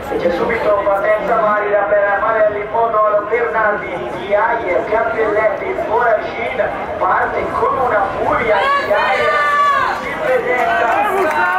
e c'è subito partenza valida per Marelli, Modolo, Bernardini, Ghiaie, Cappelletti, Foragin, parte con una furia, Ghiaie si presenta.